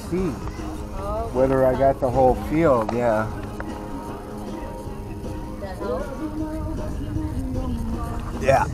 see whether I got the whole field. Yeah. Yeah.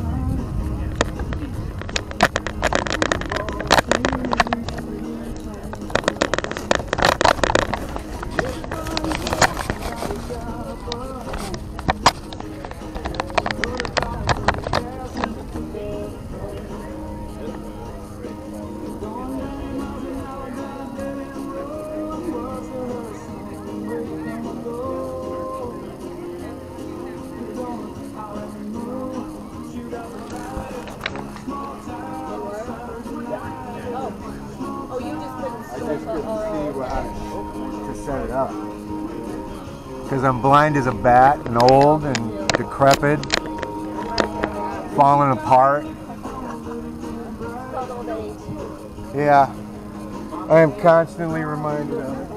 Set it up because I'm blind as a bat and old and decrepit, falling apart. Yeah, I am constantly reminded of it.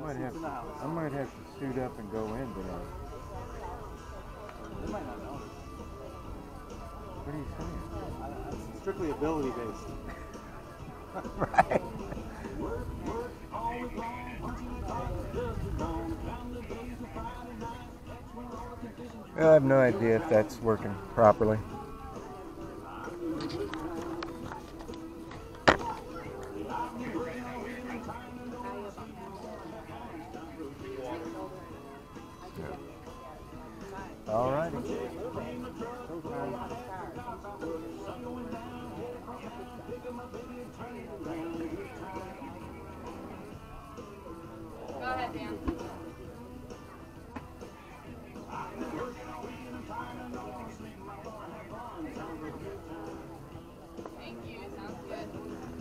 I might have to suit up and go in tonight. They might not know. What are you saying? It's strictly ability based. Right. I have no idea if that's working properly. All righty. Go ahead, Dan. Thank you. Sounds good.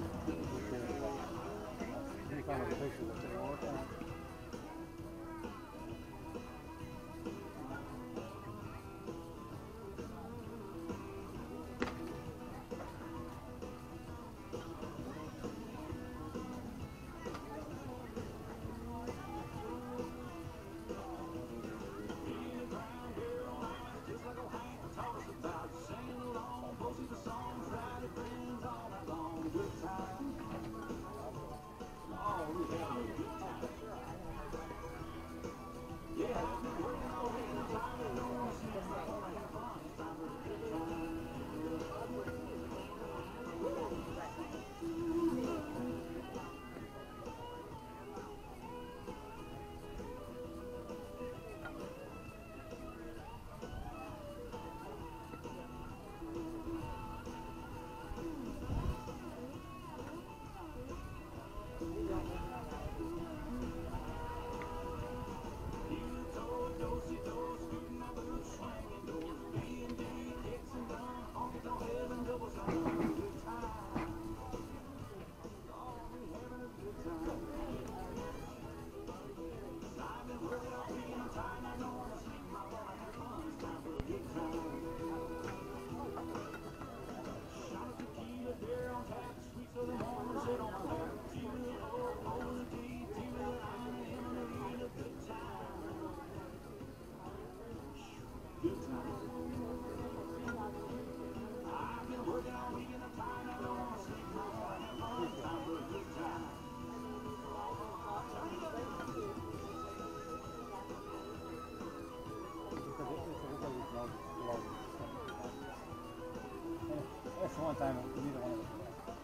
That's the one time neither one of us.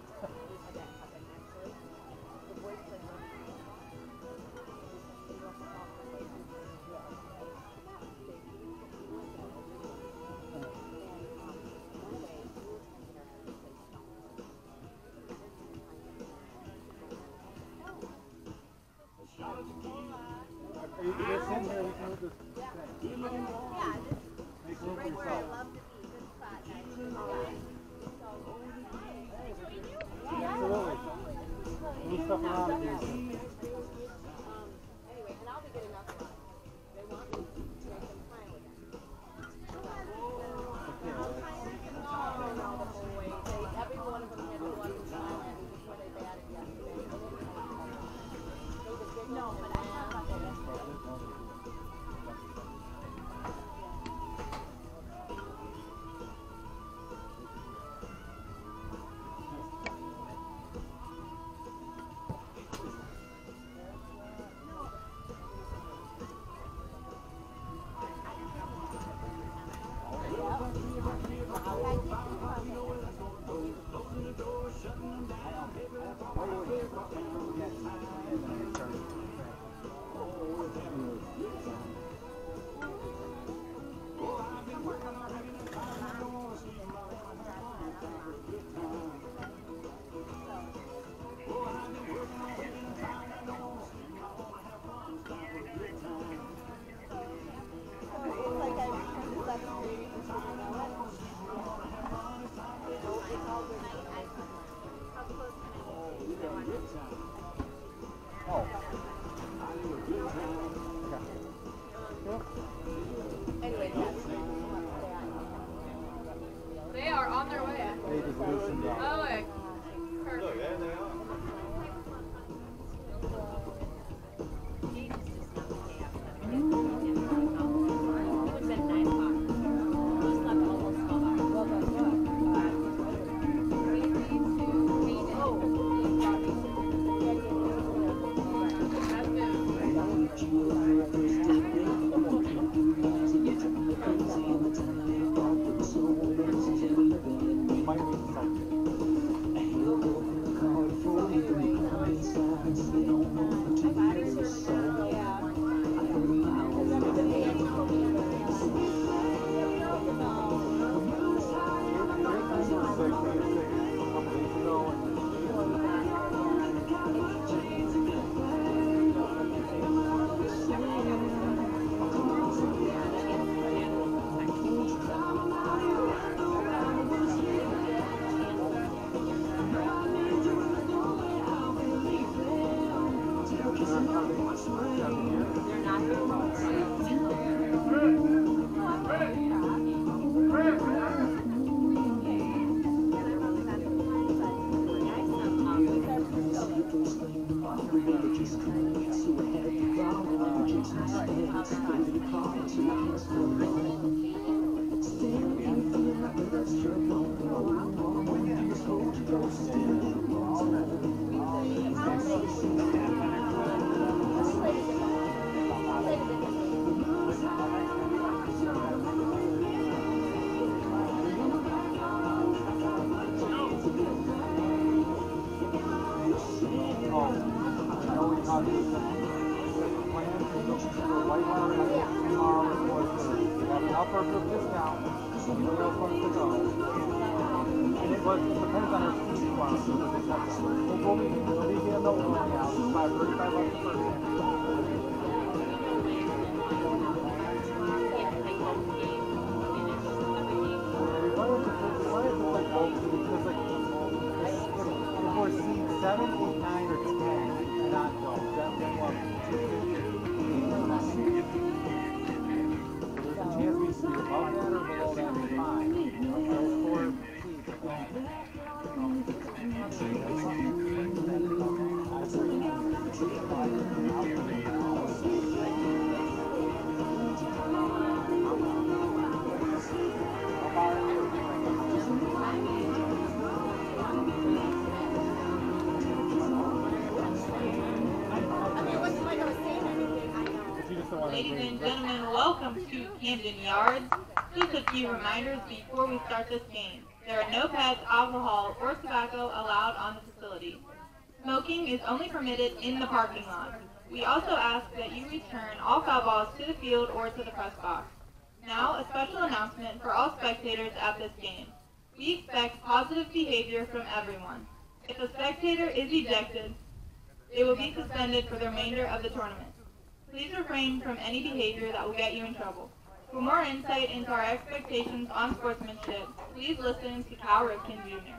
Are you just in here? We can move this thing. Yeah, Make this room is for right where I yourself. love to be. Good spot, guys. Absolutely. Move stuff around if you Anyway, and I'll be good enough for us. They want me to make them smile again. No, the whole way. Every one of them had to go up and smile at me before they batted yesterday. No, but I have about that. They are on their way. Oh, wait. Perfect. Ladies and gentlemen, welcome to Camden Yards. Just a few reminders before we start this game. There are no pets, alcohol, or tobacco allowed on the facility. Smoking is only permitted in the parking lot. We also ask that you return all foul balls to the field or to the press box. Now, a special announcement for all spectators at this game. We expect positive behavior from everyone. If a spectator is ejected, they will be suspended for the remainder of the tournament. Please refrain from any behavior that will get you in trouble. For more insight into our expectations on sportsmanship, please listen to Cal Ripken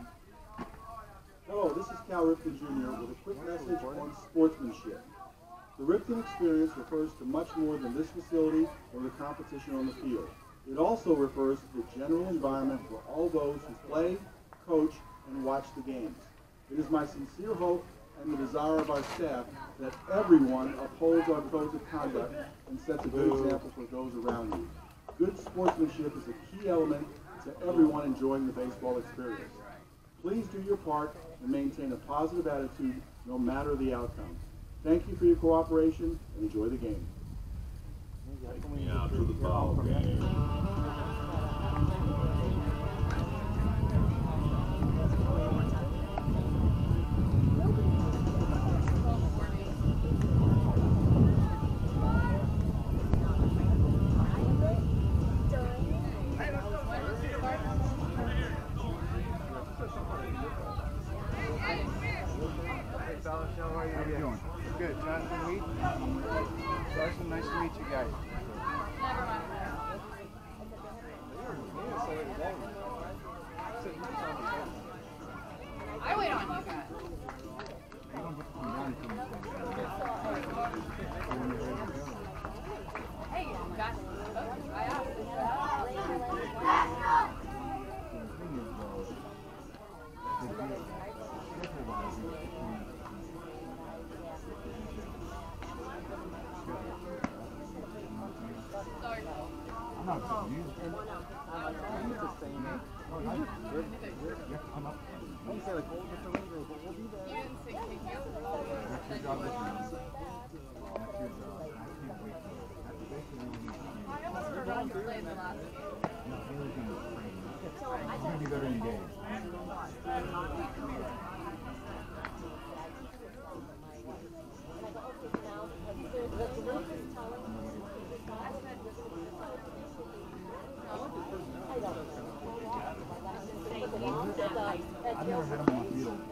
Jr. Hello, this is Cal Ripken Jr. with a quick message on sportsmanship. The Ripken experience refers to much more than this facility or the competition on the field. It also refers to the general environment for all those who play, coach, and watch the games. It is my sincere hope and the desire of our staff that everyone upholds our codes of conduct and sets a good example for those around you. Good sportsmanship is a key element to everyone enjoying the baseball experience. Please do your part and maintain a positive attitude no matter the outcome. Thank you for your cooperation and enjoy the game. Take me out to the ball game. Good, Jonathan Wheat. Carson, nice to meet you guys. I wait on you guys. Hey, guys. I asked. I'm not confused. I'm the same. Oh, nice. Good. Yeah, I'm up. I didn't say like, oh, get the ring, but we'll be there. You didn't say kick you. That's your job this morning. That's your job. I can't wait for it. That's basically what you need. I almost forgot you played the last game. No, Haley's going to train. He's going to be better engaged. I've never had him on the field.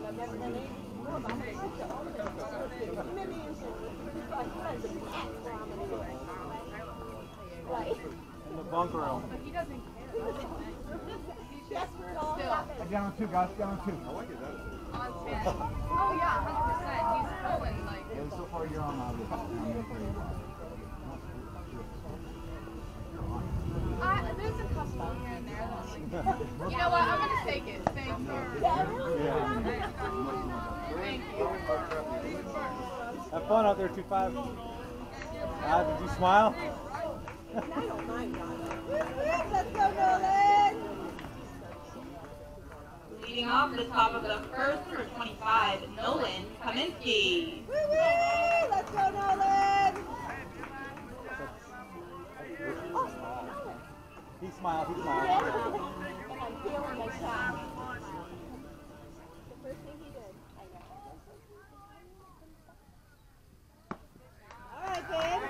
In the bunk room. But he doesn't care. He's just still Down on two, guys. Down on two. on 10. Oh yeah, 100%. He's pulling like. so far you're on the there's a couple here and there. You know what? I'm gonna take it. Thank you. Thank you. Have fun out there, 2-5. Did you smile? I don't mind. Let's go, Nolan. Leading off the top of the first for 25, Nolan Kaminsky. Let's go, Nolan. He smiled, he smiled. And I'm feeling my shot. The first thing he did. I know. All right, babe.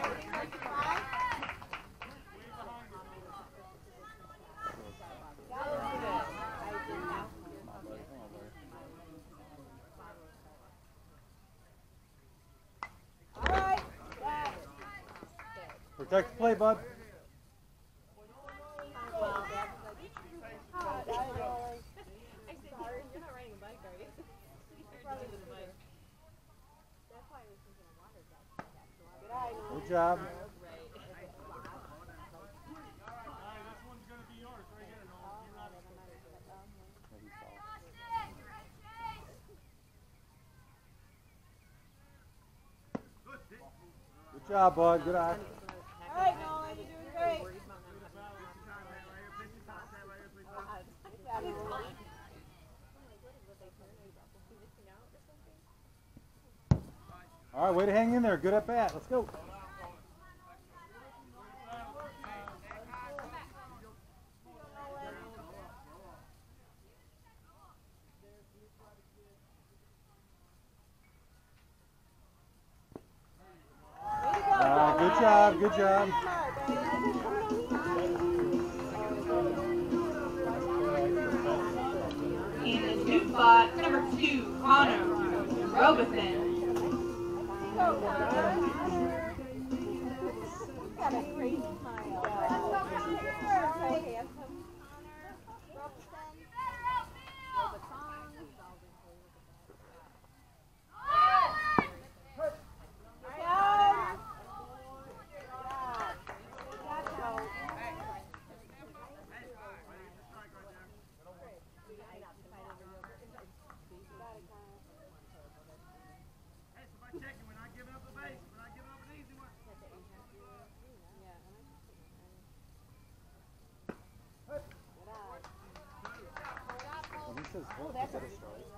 All right. Protect the play, bud. Good job. Good job, bud. Good eye. All right, Nolan, you're doing great. All right, way to hang in there. Good at bat. Let's go. Good job, good job. In the 2 spot, number 2, Connor Robeson. Got a crazy smile. He says, oh, that's a strike.